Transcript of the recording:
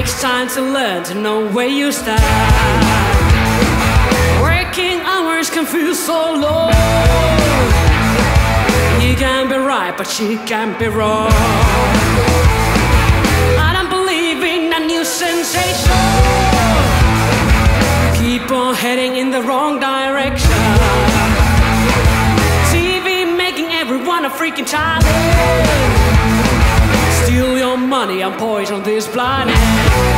takes time to learn to know where you stand. Working hours can feel so low. You can be right, but she can't be wrong. I don't believe in a new sensation. Keep on heading in the wrong direction. TV making everyone a freaking child. Steal your money and poison this planet.